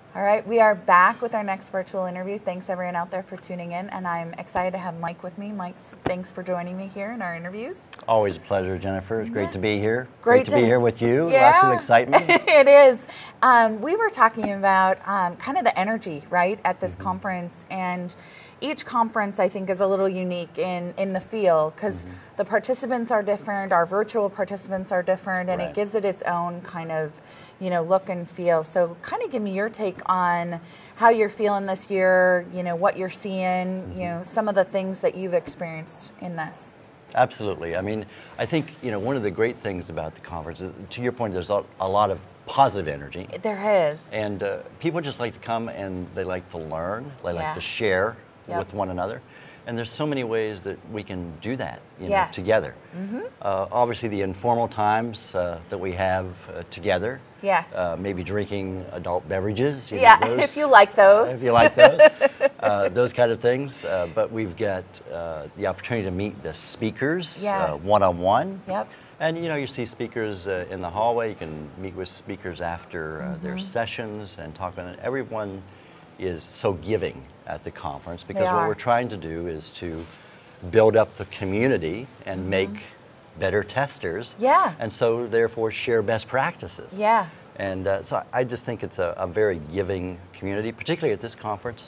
All right, we are back with our next virtual interview. Thanks everyone out there for tuning in, and I'm excited to have Mike with me. Mike, thanks for joining me here in our interviews. Always a pleasure, Jennifer. It's great to be here. Great to be here with you. Yeah. Lots of excitement. It is. We were talking about kind of the energy, right, at this conference, and each conference, I think, is a little unique in the feel because the participants are different, our virtual participants are different, and it gives it its own kind of, look and feel. So kind of give me your take on how you're feeling this year, what you're seeing, some of the things that you've experienced in this. Absolutely. I mean, I think, one of the great things about the conference is, to your point, there's a lot of positive energy. There is. And people just like to come and they like to learn, they like to share with one another. And there's so many ways that we can do that together. Obviously, the informal times that we have together. Yes. Maybe drinking adult beverages. Those, if you like those. If you like those. Those kind of things. But we've got the opportunity to meet the speakers one-on-one. Yep. And, you see speakers in the hallway. You can meet with speakers after their sessions and talk with them. Everyone is so giving at the conference because what we're trying to do is to build up the community and make better testers. Yeah. And so, therefore, share best practices. Yeah. And so I just think it's a very giving community, particularly at this conference.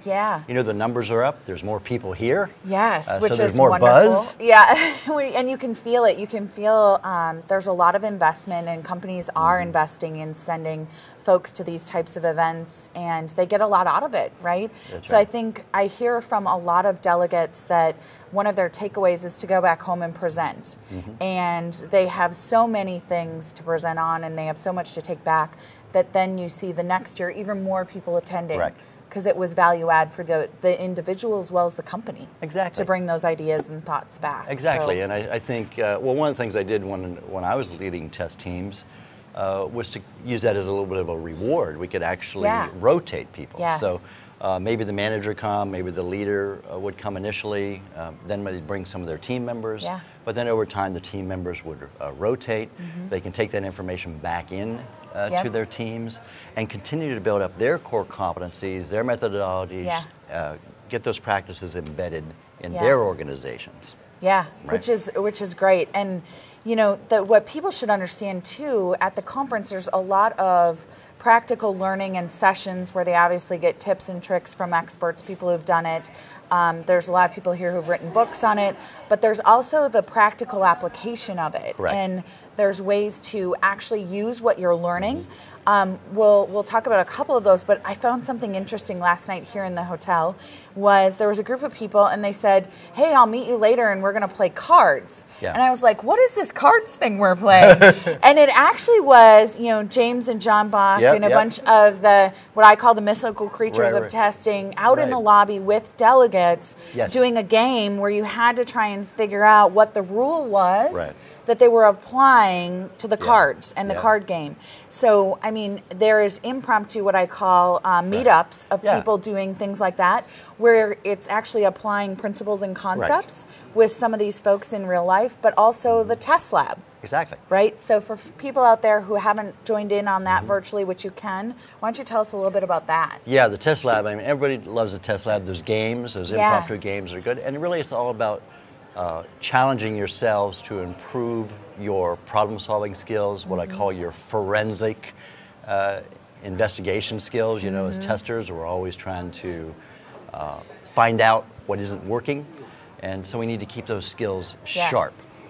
The numbers are up. There's more people here. Yes, which so there's is more wonderful. buzz. Yeah, and you can feel it. You can feel there's a lot of investment, and companies are investing in sending folks to these types of events, and they get a lot out of it, right? That's so right. I think I hear from a lot of delegates that one of their takeaways is to go back home and present. And they have so many things to present on, and they have so much to take back that then you see the next year even more people attending. Correct. Because it was value add for the individual as well as the company. Exactly. To bring those ideas and thoughts back. Exactly. So. And I think, one of the things I did when I was leading test teams was to use that as a little bit of a reward. We could actually rotate people. Yes. So maybe the manager come, maybe the leader would come initially, then they'd bring some of their team members. Yeah. But then over time, the team members would rotate. They can take that information back in to their teams and continue to build up their core competencies, their methodologies, get those practices embedded in their organizations. Yeah, Right. which is great. And what people should understand too, at the conference there's a lot of practical learning and sessions where they obviously get tips and tricks from experts, people who've done it. There's a lot of people here who've written books on it, but there's also the practical application of it. Correct. And there's ways to actually use what you're learning. We'll talk about a couple of those, but I found something interesting last night here in the hotel. There was a group of people and they said, "Hey, I'll meet you later and we're going to play cards." Yeah. And I was like, "What is this cards thing we're playing?" And it actually was, James and John Bach and a bunch of what I call the mythical creatures of testing out in the lobby with delegates doing a game where you had to try and figure out what the rule was that they were applying to the cards and the card game. So, I mean, there is impromptu, what I call meetups of people doing things like that, where it's actually applying principles and concepts with some of these folks in real life, but also the test lab. Exactly. Right? So for people out there who haven't joined in on that virtually, which you can, why don't you tell us a little bit about that? Yeah, the test lab. I mean, everybody loves the test lab. There's games, those impromptu games are good. And really it's all about challenging yourselves to improve your problem-solving skills, what I call your forensic investigation skills. As testers, we're always trying to find out what isn't working, and so we need to keep those skills sharp.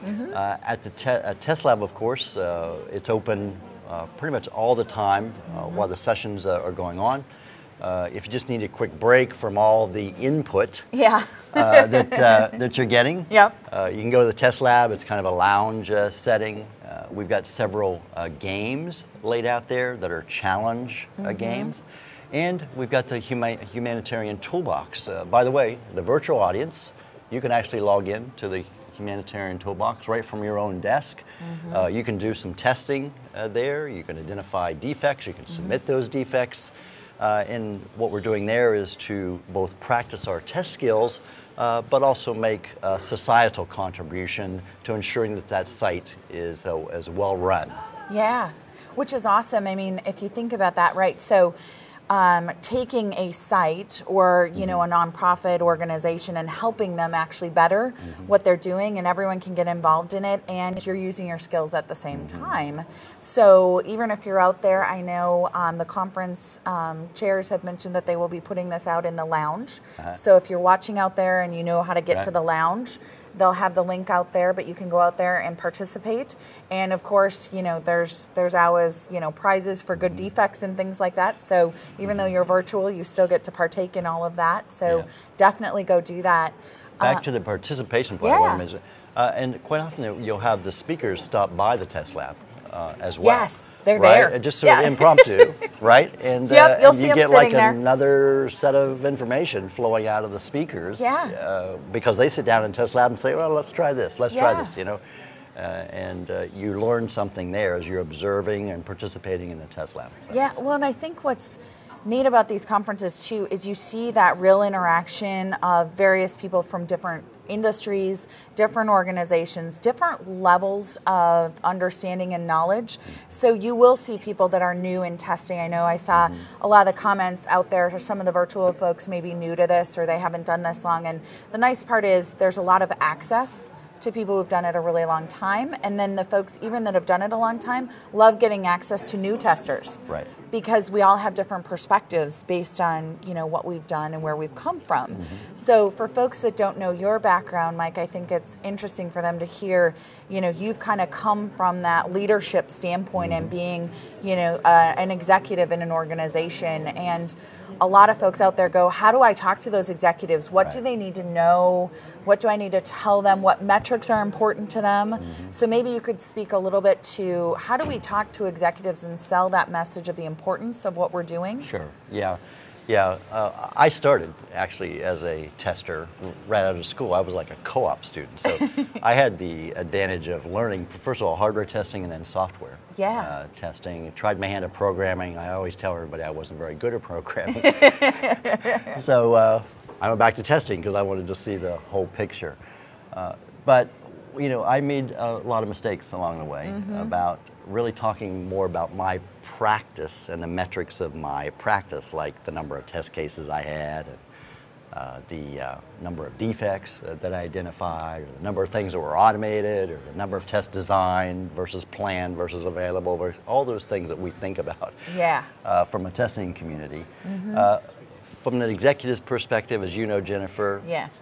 At the test lab, of course, it's open pretty much all the time while the sessions are going on. If you just need a quick break from all the input that you're getting, you can go to the test lab. It's kind of a lounge setting. We've got several games laid out there that are challenge games. And we've got the humanitarian toolbox. By the way, the virtual audience, you can actually log in to the humanitarian toolbox right from your own desk. You can do some testing there. You can identify defects. You can submit those defects. And what we're doing there is to both practice our test skills, but also make a societal contribution to ensuring that site is well run. Yeah, which is awesome. I mean, if you think about that, right? So taking a site or, you know, a nonprofit organization and helping them actually better what they're doing, and everyone can get involved in it, and you're using your skills at the same time. So even if you're out there, I know the conference chairs have mentioned that they will be putting this out in the lounge. So if you're watching out there and you know how to get to the lounge, they'll have the link out there, but you can go out there and participate. And of course, you know, there's always, you know, prizes for good defects and things like that. So even though you're virtual, you still get to partake in all of that. So definitely go do that. Back to the participation point, I want to mention, and quite often you'll have the speakers stop by the test lab as well. Yes, they're right? there. Just sort of impromptu, right? And, you'll and see you them get like there. another set of information flowing out of the speakers. Because they sit down in test lab and say, well, let's try this, try this, you know. And you learn something there as you're observing and participating in the test lab. Yeah, well, and I think what's neat about these conferences too is you see that real interaction of various people from different industries, different organizations, different levels of understanding and knowledge. So you will see people that are new in testing. I know I saw a lot of the comments out there for some of the virtual folks may be new to this or they haven't done this long. And the nice part is there's a lot of access to people who've done it a really long time, and then the folks even that have done it a long time love getting access to new testers, right? Because we all have different perspectives based on, you know, what we've done and where we've come from. So for folks that don't know your background, Mike, I think it's interesting for them to hear, you know, you've kind of come from that leadership standpoint and being, you know, an executive in an organization. And a lot of folks out there go, how do I talk to those executives? What do they need to know? What do I need to tell them? What metrics are important to them? So maybe you could speak a little bit to how do we talk to executives and sell that message of the importance of what we're doing? Sure. Yeah. I started actually as a tester right out of school. I was like a co-op student, so I had the advantage of learning, first of all, hardware testing and then software testing. Tried my hand at programming. I always tell everybody I wasn't very good at programming. So I went back to testing because I wanted to see the whole picture. But you know, I made a lot of mistakes along the way about really talking more about my practice and the metrics of my practice, like the number of test cases I had, and the number of defects that I identified, or the number of things that were automated, or the number of test design versus planned versus available, versus all those things that we think about from a testing community. From an executive's perspective, as you know, Jennifer,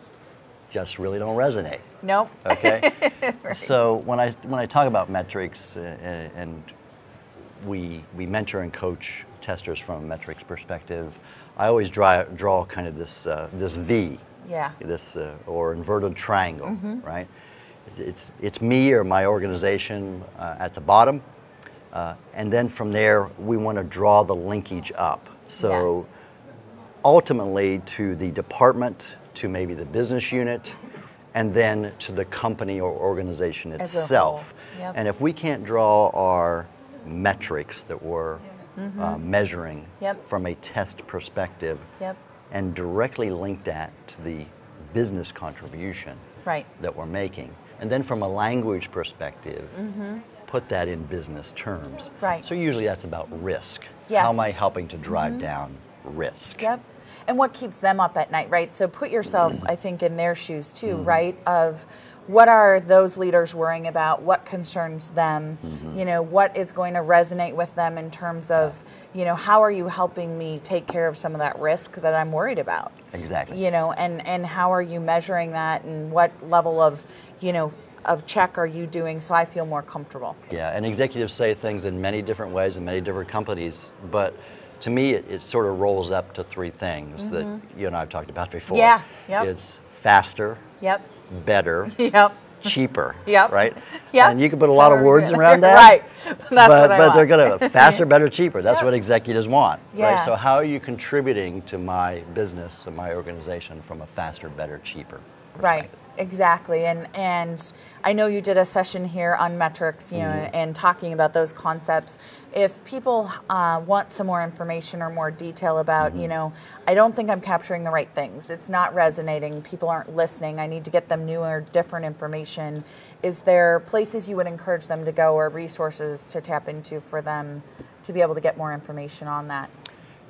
just really don't resonate. Nope. Okay. Right. So when I talk about metrics and we mentor and coach testers from a metrics perspective, I always draw kind of this V. This or inverted triangle, right? It's me or my organization at the bottom, and then from there we want to draw the linkage up. So ultimately to the department, to maybe the business unit, and then to the company or organization itself. And if we can't draw our metrics that we're measuring from a test perspective and directly link that to the business contribution that we're making, and then from a language perspective, put that in business terms. So usually that's about risk. How am I helping to drive down risk? And what keeps them up at night, right? So put yourself, I think, in their shoes too, right? Of what are those leaders worrying about? What concerns them? You know, what is going to resonate with them in terms of, you know, how are you helping me take care of some of that risk that I'm worried about? Exactly. You know, and how are you measuring that, and what level of, you know, of check are you doing so I feel more comfortable? And executives say things in many different ways in many different companies, but to me, it sort of rolls up to three things that you and I have talked about before. It's faster, better, cheaper, right? And you can put a lot of words around that. But they're going to faster, better, cheaper. That's what executives want, right? So how are you contributing to my business and my organization from a faster, better, cheaper perspective? Exactly, and I know you did a session here on metrics, you know, and talking about those concepts. If people want some more information or more detail about, you know, I don't think I'm capturing the right things. It's not resonating. People aren't listening. I need to get them newer, different information. Is there places you would encourage them to go or resources to tap into for them to be able to get more information on that?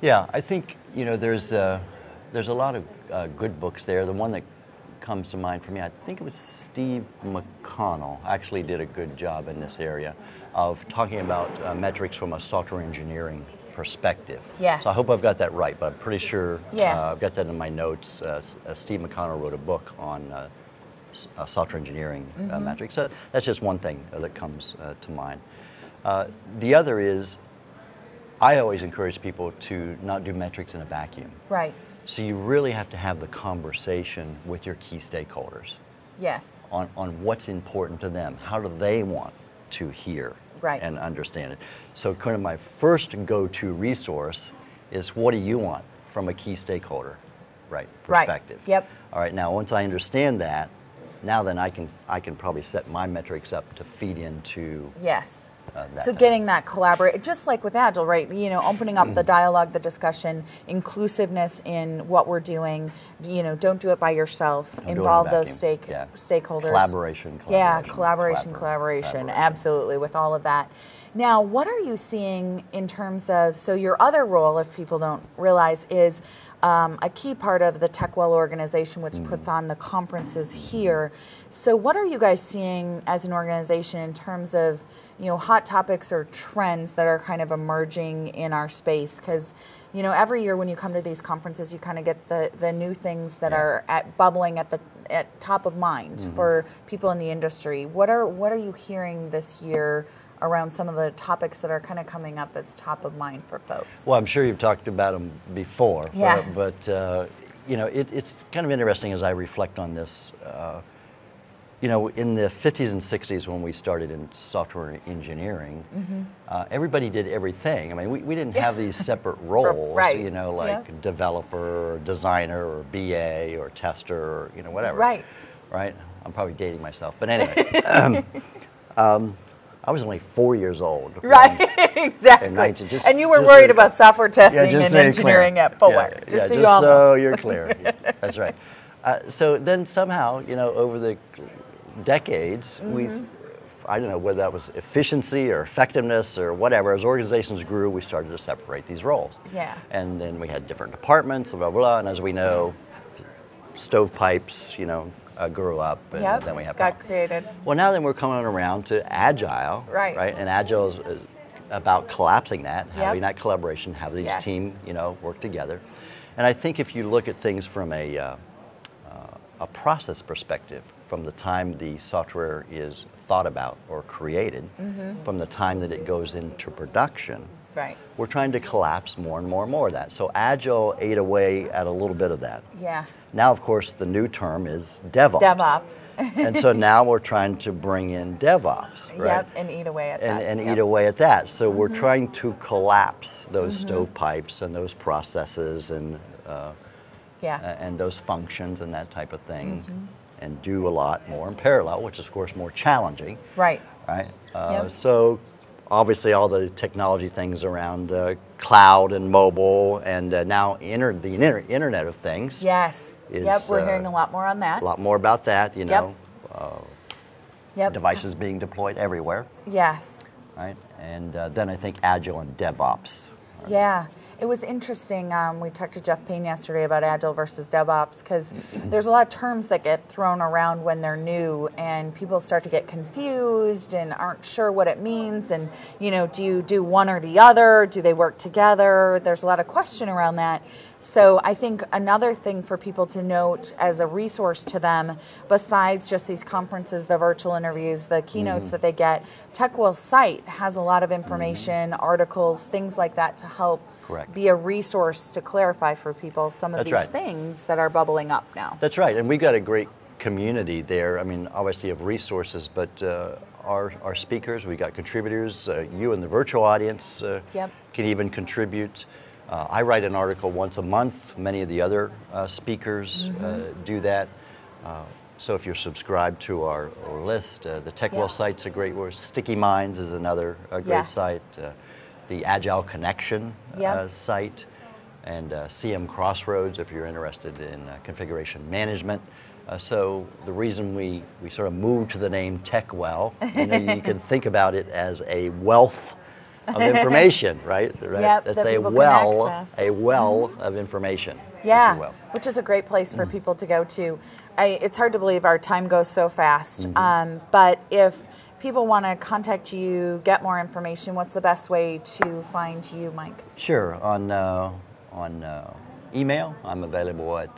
Yeah, I think there's a lot of good books there. The one that comes to mind for me, I think it was Steve McConnell actually did a good job in this area of talking about metrics from a software engineering perspective. Yes. So I hope I've got that right, but I'm pretty sure I've got that in my notes. Steve McConnell wrote a book on software engineering metrics. So that's just one thing that comes to mind. The other is, I always encourage people to not do metrics in a vacuum. Right. So you really have to have the conversation with your key stakeholders. Yes. On what's important to them. How do they want to hear and understand it? So kind of my first go-to resource is, what do you want from a key stakeholder, perspective? Right. Yep. All right, now once I understand that, now then I can probably set my metrics up to feed into so getting that collaborate, just like with Agile, right? Opening up the dialogue, the discussion, inclusiveness in what we're doing. Don't do it by yourself. Involve those stakeholders. Collaboration. Yeah, collaboration. Absolutely, with all of that. Now, what are you seeing in terms of, so your other role, if people don't realize, is a key part of the TechWell organization, which puts on the conferences here. So what are you guys seeing as an organization in terms of hot topics or trends that are kind of emerging in our space? Because every year when you come to these conferences, you kind of get the new things that are bubbling at top of mind for people in the industry. What are you hearing this year around some of the topics that are kind of coming up as top of mind for folks? Well, I'm sure you've talked about them before, but it's kind of interesting as I reflect on this. In the 50s and 60s when we started in software engineering, everybody did everything. I mean, we didn't have these separate roles, like developer or designer or BA or tester or whatever. Right. I'm probably dating myself, but anyway. I was only 4 years old. Exactly. And you were worried about software testing and engineering at 4. Just so you all know. So you're clear. That's right. So then somehow, over the decades, I don't know whether that was efficiency or effectiveness or whatever, as organizations grew, we started to separate these roles. Yeah. And then we had different departments, blah, blah, blah, and as we know, stovepipes, grew up, and then we have got created. Well, now then we're coming around to Agile, right? And Agile is about collapsing that, having that collaboration, having these team, work together. And I think if you look at things from a process perspective, from the time the software is thought about or created, from the time that it goes into production, we're trying to collapse more and more and more of that. So Agile ate away at a little bit of that. Yeah. Now, of course, the new term is DevOps. And so now we're trying to bring in DevOps, right? Yep, and eat away at that. And eat away at that. So we're trying to collapse those stovepipes and those processes and those functions and that type of thing, and do a lot more in parallel, which is, of course, more challenging. Right. So obviously all the technology things around cloud and mobile and now the Internet of Things. Yes. We're hearing a lot more on that. A lot more about that, devices being deployed everywhere. Yes. Right. And then I think Agile and DevOps. Yeah. It was interesting. We talked to Jeff Payne yesterday about Agile versus DevOps because there's a lot of terms that get thrown around when they're new and people start to get confused and aren't sure what it means. And, do you do one or the other? Do they work together? There's a lot of question around that. So I think another thing for people to note as a resource to them, besides just these conferences, the virtual interviews, the keynotes that they get, TechWell's site has a lot of information, articles, things like that to help be a resource to clarify for people some of these things that are bubbling up now. That's right, and we've got a great community there. I mean, obviously of resources, but our speakers, we got contributors. You in the virtual audience can even contribute. I write an article once a month. Many of the other speakers do that. So if you're subscribed to our list, the TechWell site's a great one. Sticky Minds is another great site. The Agile Connection site, and CM Crossroads if you're interested in configuration management. So the reason we sort of moved to the name TechWell, you can think about it as a wealth of information, right? Yep, That's that a people can well, access. a well of information. Yeah, if you will. which is a great place for people to go to. It's hard to believe our time goes so fast, but if people want to contact you, get more information, what's the best way to find you, Mike? Sure. On email, I'm available at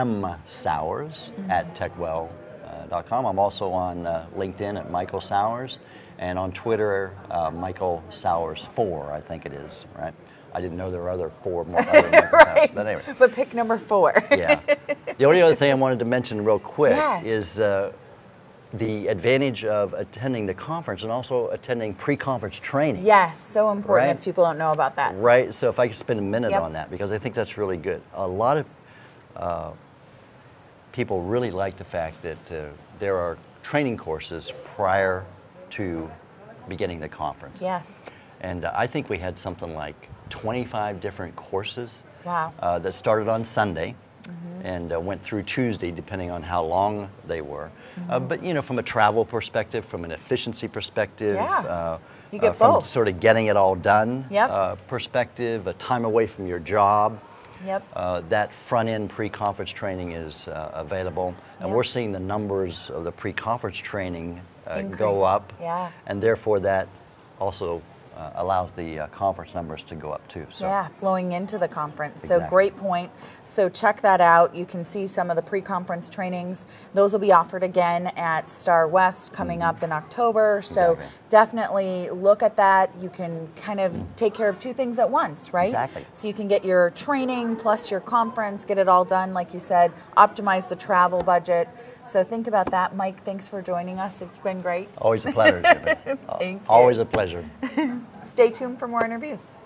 msowers@techwell.com. I'm also on LinkedIn at Michael Sowers, and on Twitter, Michael Sowers 4, I think it is, right? I didn't know there were other Michael right. Sowers. But anyway. But pick number 4. Yeah. The only other thing I wanted to mention real quick yes. is the advantage of attending the conference and also attending pre-conference training. Yes, so important right? if people don't know about that. Right, so if I could spend a minute Yep. on that, because I think that's really good. A lot of people really like the fact that there are training courses prior to beginning the conference. Yes. And I think we had something like 25 different courses. Wow. That started on Sunday. And went through Tuesday, depending on how long they were. But from a travel perspective, from an efficiency perspective, you get from both. sort of getting it all done Yep. perspective, a time away from your job. Yep. That front-end pre-conference training is available, and we're seeing the numbers of the pre-conference training go up, and therefore that also allows the conference numbers to go up too. So. Yeah, flowing into the conference. Exactly. So great point. So check that out. You can see some of the pre-conference trainings. Those will be offered again at Star West coming up in October. So Exactly. definitely look at that. You can kind of take care of 2 things at once, right? Exactly. So you can get your training plus your conference, get it all done, like you said, optimize the travel budget. So think about that. Mike, thanks for joining us. It's been great. Always a pleasure. Thank you. Always a pleasure. Stay tuned for more interviews.